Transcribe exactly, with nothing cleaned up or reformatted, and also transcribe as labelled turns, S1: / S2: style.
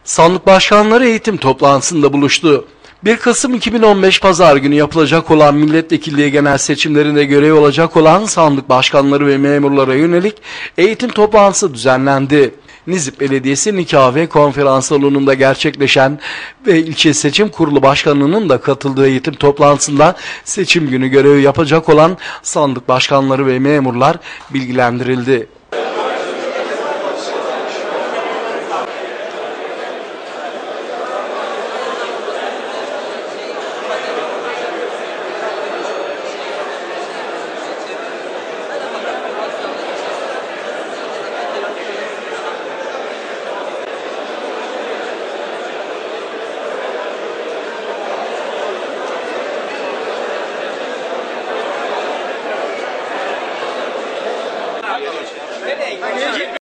S1: Sandık başkanları eğitim toplantısında buluştu. bir Kasım iki bin on beş Pazar günü yapılacak olan milletvekilliği genel seçimlerinde görev alacak olan sandık başkanları ve memurlara yönelik eğitim toplantısı düzenlendi. Nizip Belediyesi Nikah ve Konferans Salonu'nda gerçekleşen ve ilçe seçim kurulu başkanının da katıldığı eğitim toplantısında seçim günü görevi yapacak olan sandık başkanları ve memurlar bilgilendirildi.